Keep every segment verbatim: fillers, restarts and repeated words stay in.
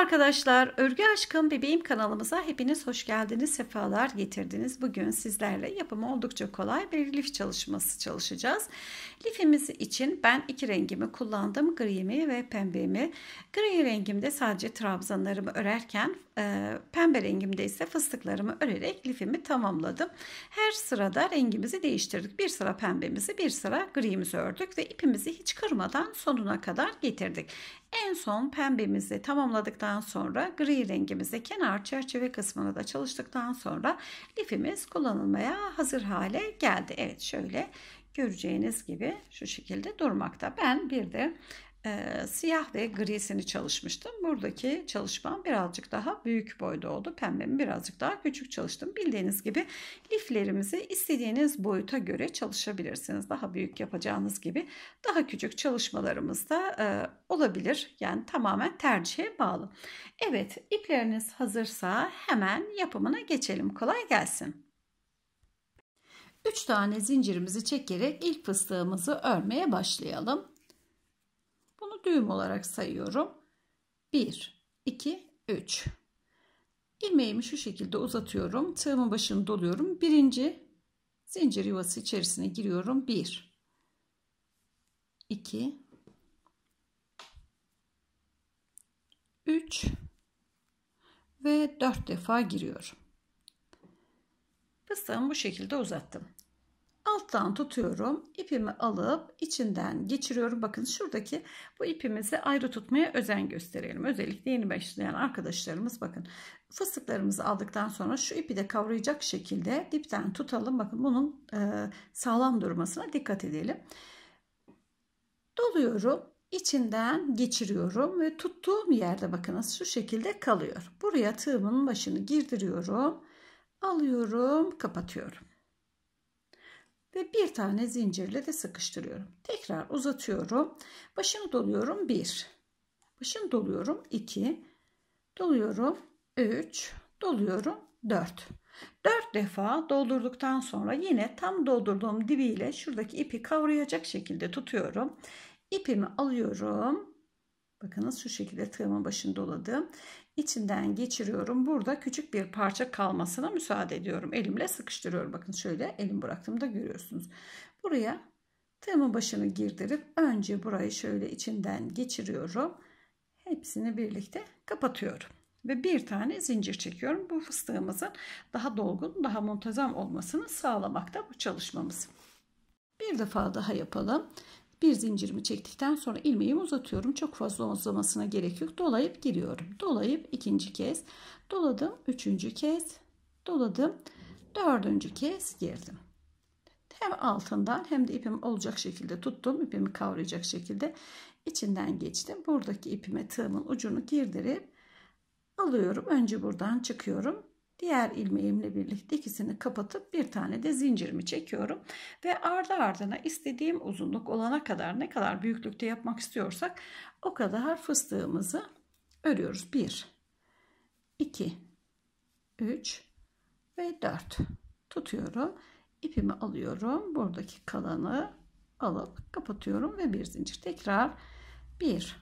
arkadaşlar, Örgü Aşkım Bebeğim kanalımıza hepiniz hoş geldiniz, sefalar getirdiniz. Bugün sizlerle yapımı oldukça kolay bir lif çalışması çalışacağız. Lifimiz için ben iki rengimi kullandım, grimi ve pembemi. Gri rengimde sadece trabzanlarımı örerken pembe rengimde ise fıstıklarımı örerek lifimi tamamladım. Her sırada rengimizi değiştirdik. Bir sıra pembemizi, bir sıra grimizi ördük ve ipimizi hiç kırmadan sonuna kadar getirdik. En son pembemizi tamamladıktan sonra gri rengimizi kenar çerçeve kısmını da çalıştıktan sonra lifimiz kullanılmaya hazır hale geldi. Evet, şöyle göreceğiniz gibi şu şekilde durmakta. Ben bir de e, siyah ve grisini çalışmıştım. Buradaki çalışmam birazcık daha büyük boyda oldu. Pembemi birazcık daha küçük çalıştım. Bildiğiniz gibi liflerimizi istediğiniz boyuta göre çalışabilirsiniz. Daha büyük yapacağınız gibi daha küçük çalışmalarımız da e, olabilir. Yani tamamen tercihe bağlı. Evet, ipleriniz hazırsa hemen yapımına geçelim. Kolay gelsin. üç tane zincirimizi çekerek ilk fıstığımızı örmeye başlayalım. Bunu düğüm olarak sayıyorum. bir, iki, üç. İlmeğimi şu şekilde uzatıyorum. Tığımın başını doluyorum. Birinci zincir yuvası içerisine giriyorum. bir, iki, üç ve dört defa giriyorum. Fıstığımı bu şekilde uzattım. Alttan tutuyorum. İpimi alıp içinden geçiriyorum. Bakın şuradaki bu ipimizi ayrı tutmaya özen gösterelim. Özellikle yeni başlayan arkadaşlarımız bakın. Fıstıklarımızı aldıktan sonra şu ipi de kavrayacak şekilde dipten tutalım. Bakın bunun e, sağlam durmasına dikkat edelim. Doluyorum. İçinden geçiriyorum ve tuttuğum yerde bakınız şu şekilde kalıyor. Buraya tığımın başını girdiriyorum. Alıyorum, kapatıyorum. Ve bir tane zincirle de sıkıştırıyorum. Tekrar uzatıyorum. Başını doluyorum. bir. Başını doluyorum. iki. Doluyorum. üç. Doluyorum. dört. dört defa doldurduktan sonra yine tam doldurduğum dibiyle şuradaki ipi kavrayacak şekilde tutuyorum. İpimi alıyorum. Bakınız şu şekilde tığımın başını doladım. İçinden geçiriyorum. Burada küçük bir parça kalmasına müsaade ediyorum. Elimle sıkıştırıyorum. Bakın şöyle elim bıraktığımda görüyorsunuz. Buraya tığımın başını girdirip önce burayı şöyle içinden geçiriyorum. Hepsini birlikte kapatıyorum. Ve bir tane zincir çekiyorum. Bu fıstığımızın daha dolgun, daha muntazam olmasını sağlamakta bu çalışmamız. Bir defa daha yapalım. Bir zincirimi çektikten sonra ilmeğimi uzatıyorum. Çok fazla uzamasına gerek yok. Dolayıp giriyorum. Dolayıp ikinci kez doladım. Üçüncü kez doladım. Dördüncü kez girdim. Hem altından hem de ipim olacak şekilde tuttum. İpimi kavrayacak şekilde içinden geçtim. Buradaki ipime tığımın ucunu girdirip alıyorum. Önce buradan çıkıyorum. Diğer ilmeğimle birlikte ikisini kapatıp bir tane de zincirimi çekiyorum. Ve ardı ardına istediğim uzunluk olana kadar, ne kadar büyüklükte yapmak istiyorsak o kadar fıstığımızı örüyoruz. bir, iki, üç ve dört. Tutuyorum. İpimi alıyorum. Buradaki kalanı alıp kapatıyorum ve bir zincir. Tekrar bir,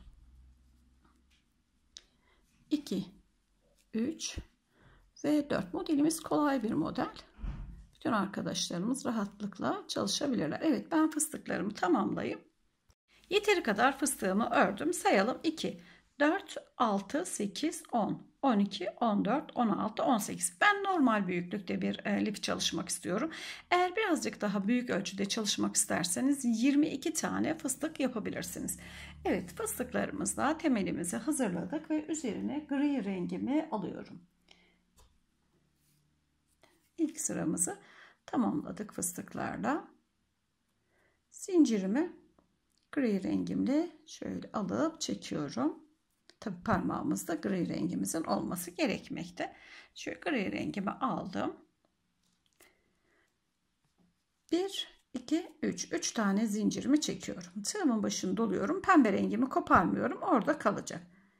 iki, üç ve dört. Modelimiz kolay bir model. Bütün arkadaşlarımız rahatlıkla çalışabilirler. Evet, ben fıstıklarımı tamamlayıp yeteri kadar fıstığımı ördüm. Sayalım: iki, dört, altı, sekiz, on, on iki, on dört, on altı, on sekiz. Ben normal büyüklükte bir lif çalışmak istiyorum. Eğer birazcık daha büyük ölçüde çalışmak isterseniz yirmi iki tane fıstık yapabilirsiniz. Evet, fıstıklarımızla temelimizi hazırladık ve üzerine gri rengimi alıyorum. İlk sıramızı tamamladık fıstıklarla. Zincirimi gri rengimle şöyle alıp çekiyorum. Tabi parmağımızda gri rengimizin olması gerekmekte. Şöyle gri rengimi aldım. bir, iki, üç. üç tane zincirimi çekiyorum. Tığımın başını doluyorum. Pembe rengimi koparmıyorum. Orada kalacak.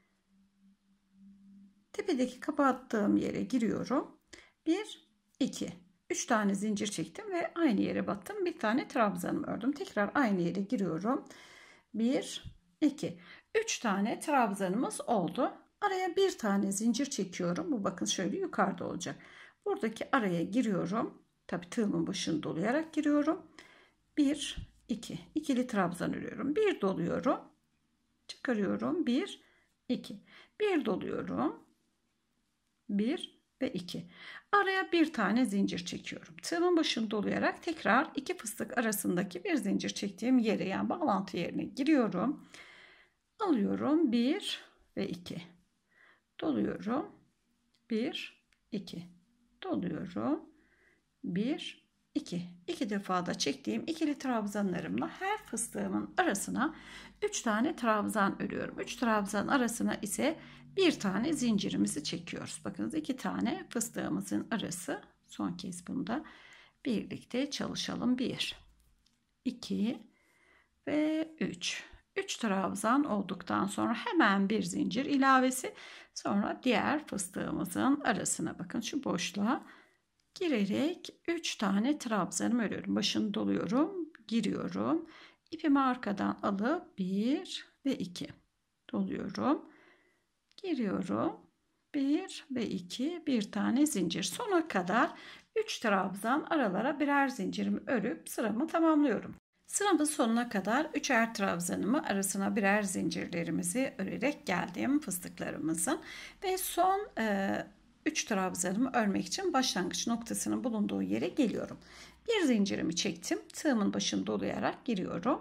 Tepedeki kapattığım yere giriyorum. bir, iki, üç tane zincir çektim ve aynı yere battım. Bir tane trabzanımı ördüm. Tekrar aynı yere giriyorum. bir, iki, üç tane trabzanımız oldu. Araya bir tane zincir çekiyorum. Bu bakın şöyle yukarıda olacak. Buradaki araya giriyorum. Tabii tığımın başını dolayarak giriyorum. bir, iki. İkili trabzan örüyorum. bir doluyorum. Çıkarıyorum. bir, iki. bir doluyorum. bir ve iki. Araya bir tane zincir çekiyorum. Tığımın başını dolayarak tekrar iki fıstık arasındaki bir zincir çektiğim yere, yani bağlantı yerine giriyorum. Alıyorum. bir ve iki. Doluyorum. bir, iki. Doluyorum. bir, iki. iki defa da çektiğim ikili trabzanlarımla her fıstığımın arasına üç tane trabzan örüyorum. üç trabzan arasına ise bir tane zincirimizi çekiyoruz. Bakınız iki tane fıstığımızın arası. Son kez bunda birlikte çalışalım. bir, iki ve üç. üç trabzan olduktan sonra hemen bir zincir ilavesi. Sonra diğer fıstığımızın arasına, bakın şu boşluğa girerek üç tane trabzanımı örüyorum. Başını doluyorum, giriyorum. İpimi arkadan alıp bir ve iki doluyorum. Giriyorum. bir ve iki, bir tane zincir. Sona kadar üç trabzan, aralara birer zincirimi örüp sıramı tamamlıyorum. Sıramın sonuna kadar üçer trabzanımı arasına birer zincirlerimizi örerek geldim fıstıklarımızın ve son e, üç trabzanımı örmek için başlangıç noktasının bulunduğu yere geliyorum. Bir zincirimi çektim. Tığımın başını dolayarak giriyorum.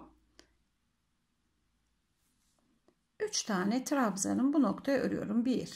üç tane trabzanım bu noktaya örüyorum. bir,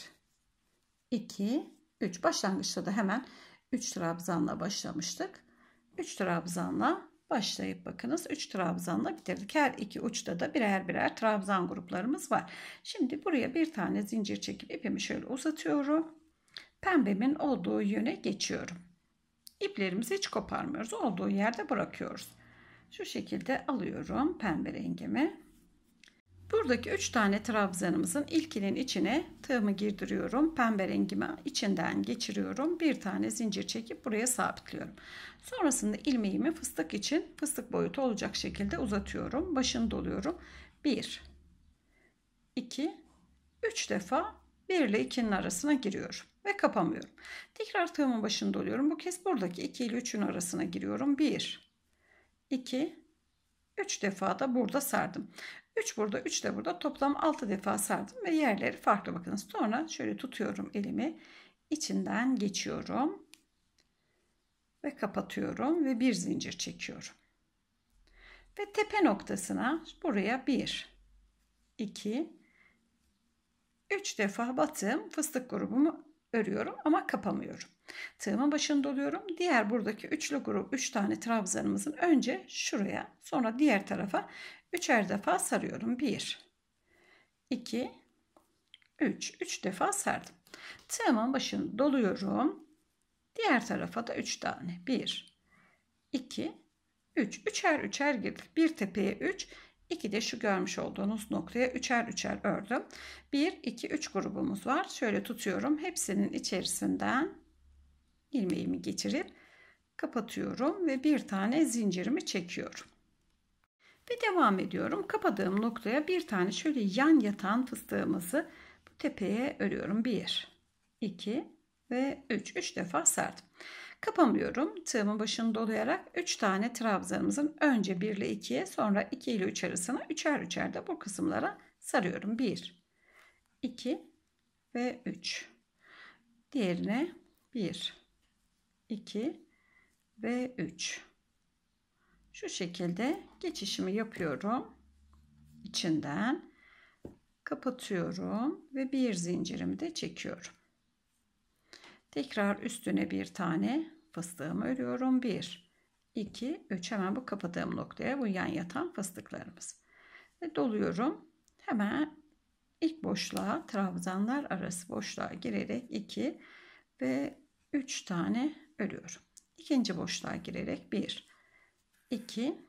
iki, üç. Başlangıçta da hemen üç trabzanla başlamıştık. üç trabzanla başlayıp bakınız üç trabzanla bitirdik. Her iki uçta da birer birer trabzan gruplarımız var. Şimdi buraya bir tane zincir çekip ipimi şöyle uzatıyorum. Pembemin olduğu yöne geçiyorum. İplerimizi hiç koparmıyoruz. Olduğu yerde bırakıyoruz. Şu şekilde alıyorum pembe rengimi. Buradaki üç tane trabzanımızın ilkinin içine tığımı girdiriyorum. Pembe rengimi içinden geçiriyorum. Bir tane zincir çekip buraya sabitliyorum. Sonrasında ilmeğimi fıstık için fıstık boyutu olacak şekilde uzatıyorum. Başını doluyorum. bir, iki, üç defa bir ile ikinin arasına giriyorum ve kapamıyorum. Tekrar tığımın başını doluyorum. Bu kez buradaki iki ile üçün arasına giriyorum. bir, iki, üç defa da burada sardım. üç burada, üç de burada, toplam altı defa sardım ve yerleri farklı, bakınız. Sonra şöyle tutuyorum elimi, içinden geçiyorum ve kapatıyorum ve bir zincir çekiyorum. Ve tepe noktasına buraya bir, iki, üç defa battım. Fıstık grubumu örüyorum ama kapamıyorum. Tığımın başını doluyorum. Diğer buradaki üçlü grup, üç tane trabzanımızın önce şuraya, sonra diğer tarafa üçer defa sarıyorum. bir, iki, üç. üç defa sardım. Tığımın başını doluyorum. Diğer tarafa da üç tane. bir, iki, üç. Üçer üçer girdik. Bir tepeye üç, iki de şu görmüş olduğunuz noktaya üçer üçer ördüm. bir, iki, üç grubumuz var. Şöyle tutuyorum. Hepsinin içerisinden ilmeğimi geçirip kapatıyorum ve bir tane zincirimi çekiyorum. Ve devam ediyorum. Kapadığım noktaya bir tane şöyle yan yatan fıstığımızı bu tepeye örüyorum. bir, iki ve üç. üç defa sardım. Kapamıyorum. Tığımın başını dolayarak üç tane trabzanımızın önce bir ile ikiye, sonra iki ile üç arasına üçer üçer de bu kısımlara sarıyorum. bir, iki ve üç. Diğerine bir, iki ve üç. Şu şekilde geçişimi yapıyorum. İçinden kapatıyorum ve bir zincirimi de çekiyorum. Tekrar üstüne bir tane fıstığımı örüyorum. bir, iki, üç. Hemen bu kapadığım noktaya bu yan yatan fıstıklarımız. Ve doluyorum. Hemen ilk boşluğa, trabzanlar arası boşluğa girerek iki ve üç tane örüyorum. İkinci boşluğa girerek bir, iki,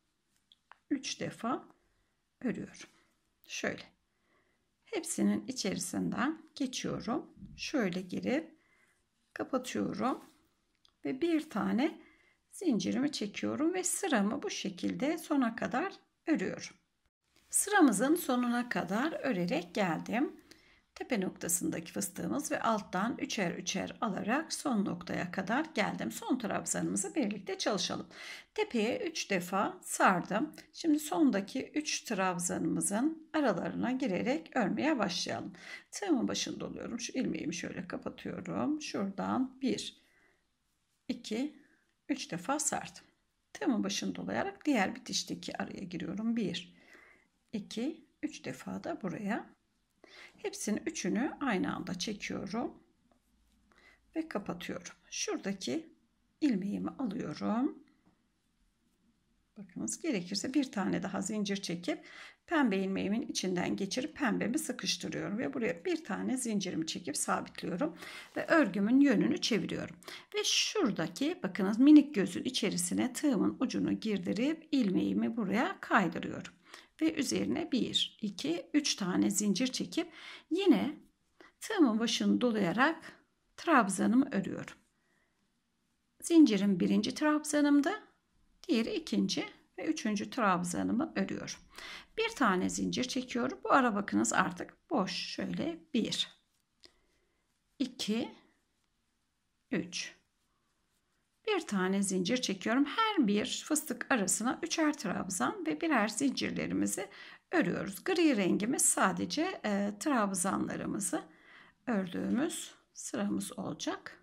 üç defa örüyorum. Şöyle. Hepsinin içerisinden geçiyorum. Şöyle girip kapatıyorum ve bir tane zincirimi çekiyorum ve sıramı bu şekilde sona kadar örüyorum. Sıramızın sonuna kadar örerek geldim. Tepe noktasındaki fıstığımız ve alttan üçer üçer alarak son noktaya kadar geldim. Son trabzanımızı birlikte çalışalım. Tepeye üç defa sardım. Şimdi sondaki üç trabzanımızın aralarına girerek örmeye başlayalım. Tığımın başında oluyorum. Şu ilmeğimi şöyle kapatıyorum. Şuradan bir, iki, üç defa sardım. Tığımın başını dolayarak diğer bitişteki araya giriyorum. bir, iki, üç defa da buraya. Hepsinin üçünü aynı anda çekiyorum ve kapatıyorum. Şuradaki ilmeğimi alıyorum. Bakınız, gerekirse bir tane daha zincir çekip pembe ilmeğimin içinden geçirip pembemi sıkıştırıyorum ve buraya bir tane zincirimi çekip sabitliyorum ve örgümün yönünü çeviriyorum. Ve şuradaki bakınız minik gözün içerisine tığımın ucunu girdirip ilmeğimi buraya kaydırıyorum. Ve üzerine bir, iki, üç tane zincir çekip yine tığımın başını dolayarak trabzanımı örüyorum. Zincirim birinci trabzanımda, diğeri ikinci ve üçüncü trabzanımı örüyorum. Bir tane zincir çekiyorum. Bu ara bakınız artık boş. Şöyle bir, iki, üç. Bir tane zincir çekiyorum. Her bir fıstık arasına üçer trabzan ve birer zincirlerimizi örüyoruz. Gri rengimiz sadece e, trabzanlarımızı ördüğümüz sıramız olacak.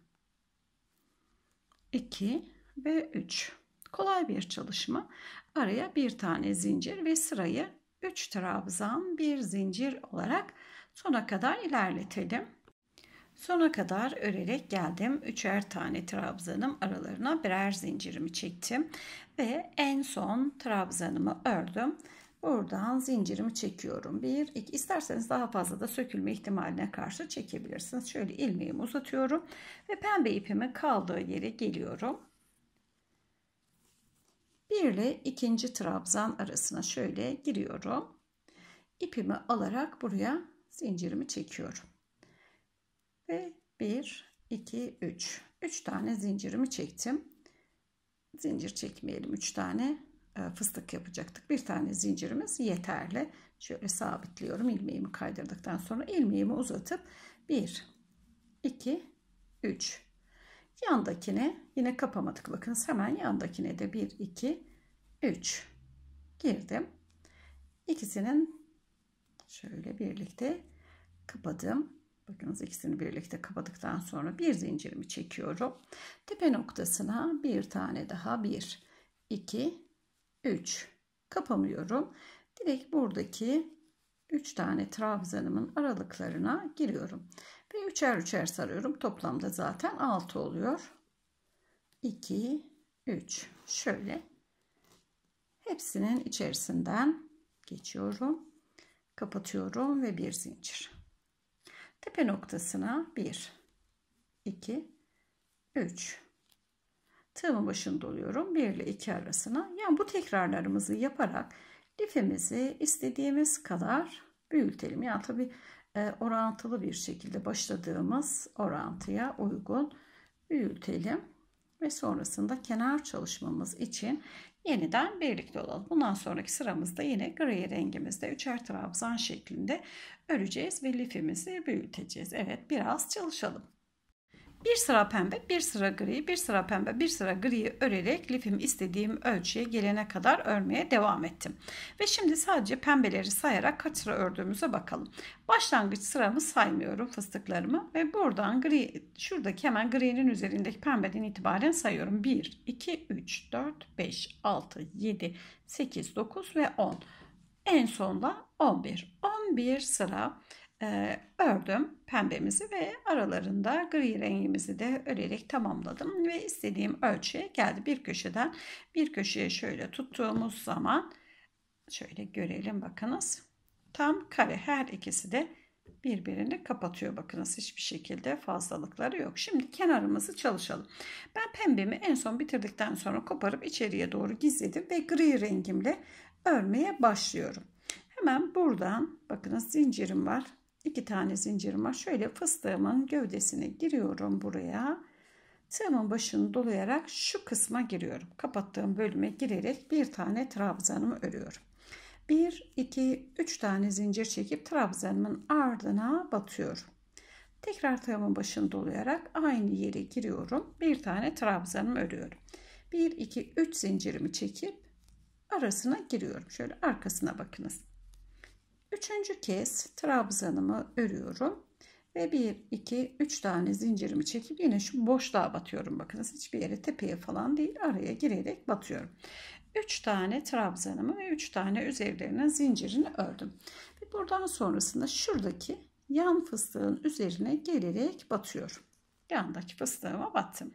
iki ve üç. Kolay bir çalışma. Araya bir tane zincir ve sırayı üç trabzan, bir zincir olarak sona kadar ilerletelim. Sona kadar örerek geldim. Üçer tane trabzanım aralarına birer zincirimi çektim ve en son trabzanımı ördüm. Buradan zincirimi çekiyorum. bir, iki, isterseniz daha fazla da sökülme ihtimaline karşı çekebilirsiniz. Şöyle ilmeğimi uzatıyorum ve pembe ipimin kaldığı yere geliyorum. Bir ile ikinci trabzan arasına şöyle giriyorum. İpimi alarak buraya zincirimi çekiyorum. Ve bir, iki, üç. üç tane zincirimi çektim. Zincir çekmeyelim. üç tane fıstık yapacaktık. Bir tane zincirimiz yeterli. Şöyle sabitliyorum. İlmeğimi kaydırdıktan sonra ilmeğimi uzatıp bir, iki, üç. Yandakine yine kapamadık. Bakınız, hemen yandakine de bir, iki, üç girdim. İkisinin şöyle birlikte kapadım. Bakınız, ikisini birlikte kapadıktan sonra bir zincirimi çekiyorum. Tepe noktasına bir tane daha, bir, iki, üç kapamıyorum. Direkt buradaki üç tane trabzanımın aralıklarına giriyorum. Ve üçer üçer sarıyorum. Toplamda zaten altı oluyor. iki, üç. Şöyle hepsinin içerisinden geçiyorum. Kapatıyorum ve bir zincir. Tepe noktasına bir, iki, üç. Tığımın başını doluyorum. bir ile iki arasına. Yani bu tekrarlarımızı yaparak lifimizi istediğimiz kadar büyütelim. Yani tabii e, orantılı bir şekilde başladığımız orantıya uygun büyütelim. Ve sonrasında kenar çalışmamız için yeniden birlikte olalım. Bundan sonraki sıramızda yine gri rengimizde üçer trabzan şeklinde öreceğiz ve lifimizi büyüteceğiz. Evet, biraz çalışalım. Bir sıra pembe, bir sıra gri, bir sıra pembe, bir sıra gri örerek lifim istediğim ölçüye gelene kadar örmeye devam ettim. Ve şimdi sadece pembeleri sayarak kaç sıra ördüğümüze bakalım. Başlangıç sıramı saymıyorum, fıstıklarımı, ve buradan gri, şuradaki hemen gri'nin üzerindeki pembeden itibaren sayıyorum. bir, iki, üç, dört, beş, altı, yedi, sekiz, dokuz ve on. En sonda on bir. on bir sıra Ee, ördüm pembemizi ve aralarında gri rengimizi de örerek tamamladım ve istediğim ölçüye geldi. Bir köşeden bir köşeye şöyle tuttuğumuz zaman şöyle görelim, bakınız, tam kare, her ikisi de birbirini kapatıyor. Bakınız, hiçbir şekilde fazlalıkları yok. Şimdi kenarımızı çalışalım. Ben pembemi en son bitirdikten sonra koparıp içeriye doğru gizledim ve gri rengimle örmeye başlıyorum. Hemen buradan bakınız, zincirim var. İki tane zincirim var. Şöyle fıstığımın gövdesine giriyorum buraya. Tığımın başını dolayarak şu kısma giriyorum. Kapattığım bölüme girerek bir tane trabzanımı örüyorum. bir iki üç tane zincir çekip trabzanımın ardına batıyorum. Tekrar tığımın başını dolayarak aynı yere giriyorum. Bir tane trabzanımı örüyorum. bir iki üç zincirimi çekip arasına giriyorum. Şöyle arkasına bakınız. Üçüncü kez trabzanımı örüyorum ve bir iki üç tane zincirimi çekip yine şu boşluğa batıyorum. Bakınız, hiçbir yere, tepeye falan değil, araya girerek batıyorum. üç tane trabzanımı ve üç tane üzerlerine zincirini ördüm. Ve buradan sonrasında şuradaki yan fıstığın üzerine gelerek batıyorum. Yandaki fıstığıma battım.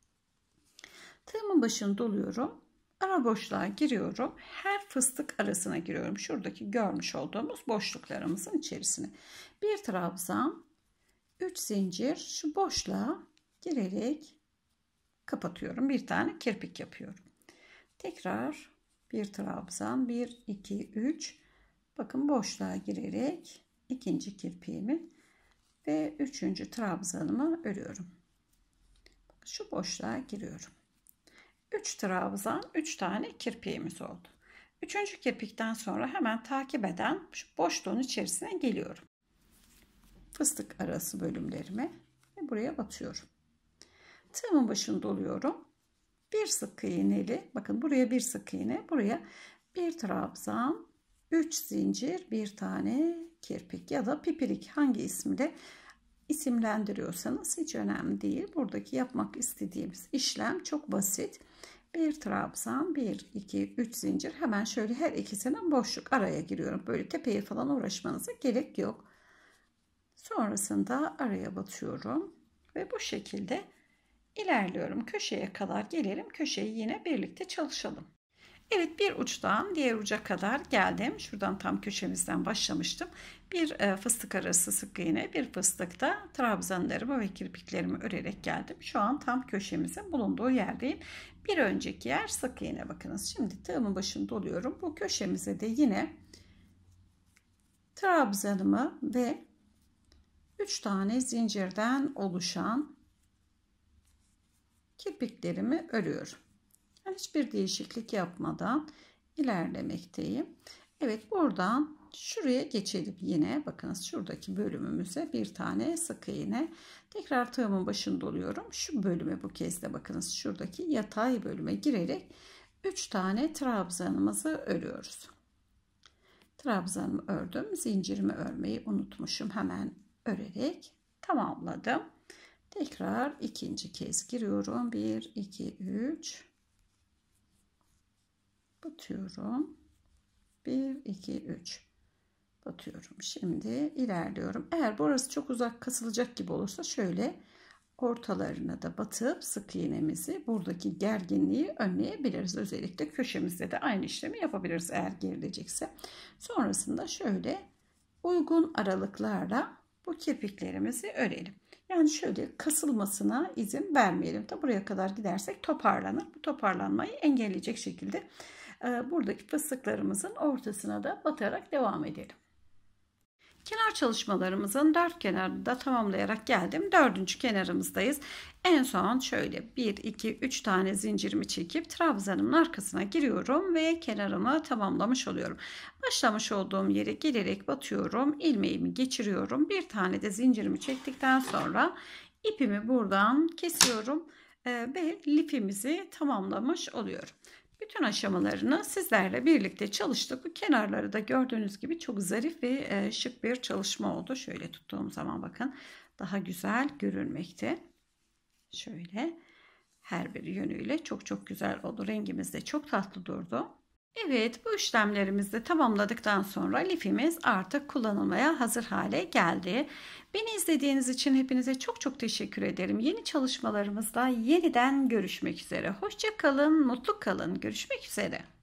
Tığımın başını doluyorum. Ara boşluğa giriyorum. Her fıstık arasına giriyorum. Şuradaki görmüş olduğumuz boşluklarımızın içerisine. Bir trabzan, üç zincir şu boşluğa girerek kapatıyorum. Bir tane kirpik yapıyorum. Tekrar bir trabzan, bir iki üç, bakın boşluğa girerek ikinci kirpiğimi ve üçüncü trabzanımı örüyorum. Şu boşluğa giriyorum. üç trabzan, üç tane kirpiğimiz oldu. üçüncü kirpikten sonra hemen takip eden şu boşluğun içerisine geliyorum. Fıstık arası bölümlerime ve buraya batıyorum. Tığımın başını doluyorum. Bir sık iğneli, bakın buraya bir sık iğne, buraya bir trabzan, üç zincir, bir tane kirpik ya da pipirik, hangi ismiyle isimlendiriyorsanız hiç önemli değil. Buradaki yapmak istediğimiz işlem çok basit. Bir trabzan, bir iki üç zincir, hemen şöyle her ikisinin boşluk araya giriyorum. Böyle tepeye falan uğraşmanıza gerek yok. Sonrasında araya batıyorum ve bu şekilde ilerliyorum. Köşeye kadar gelelim. Köşeyi yine birlikte çalışalım. Evet, bir uçtan diğer uca kadar geldim. Şuradan tam köşemizden başlamıştım. Bir fıstık arası sık iğne, bir fıstıkta trabzanlarımı ve kirpiklerimi örerek geldim. Şu an tam köşemizin bulunduğu yerdeyim. Bir önceki yer sık iğne, bakınız. Şimdi tığımın başını doluyorum. Bu köşemize de yine trabzanımı ve üç tane zincirden oluşan kirpiklerimi örüyorum. Yani hiçbir değişiklik yapmadan ilerlemekteyim. Evet, buradan şuraya geçelim yine. Bakınız, şuradaki bölümümüze bir tane sık iğne. Tekrar tığımın başını doluyorum. Şu bölüme bu kez de bakınız, şuradaki yatay bölüme girerek üç tane trabzanımızı örüyoruz. Trabzanımı ördüm. Zincirimi örmeyi unutmuşum. Hemen örerek tamamladım. Tekrar ikinci kez giriyorum. bir iki üç, batıyorum. bir iki üç, batıyorum. Şimdi ilerliyorum. Eğer burası çok uzak kasılacak gibi olursa şöyle ortalarına da batıp sık iğnemizi, buradaki gerginliği önleyebiliriz. Özellikle köşemizde de aynı işlemi yapabiliriz eğer gerilecekse. Sonrasında şöyle uygun aralıklarla bu kirpiklerimizi örelim. Yani şöyle kasılmasına izin vermeyelim. Ta buraya kadar gidersek toparlanır. Bu toparlanmayı engelleyecek şekilde buradaki fıstıklarımızın ortasına da batarak devam edelim. Kenar çalışmalarımızın dört kenarını da tamamlayarak geldim. Dördüncü kenarımızdayız. En son şöyle bir iki üç tane zincirimi çekip trabzanımın arkasına giriyorum ve kenarımı tamamlamış oluyorum. Başlamış olduğum yere gelerek batıyorum. İlmeğimi geçiriyorum. Bir tane de zincirimi çektikten sonra ipimi buradan kesiyorum ve lifimizi tamamlamış oluyorum. Bütün aşamalarını sizlerle birlikte çalıştık. Bu kenarları da gördüğünüz gibi çok zarif ve şık bir çalışma oldu. Şöyle tuttuğum zaman bakın daha güzel görünmekte. Şöyle her bir yönüyle çok çok güzel oldu. Rengimiz de çok tatlı durdu. Evet, bu işlemlerimizi de tamamladıktan sonra lifimiz artık kullanılmaya hazır hale geldi. Beni izlediğiniz için hepinize çok çok teşekkür ederim. Yeni çalışmalarımızda yeniden görüşmek üzere. Hoşça kalın, mutlu kalın. Görüşmek üzere.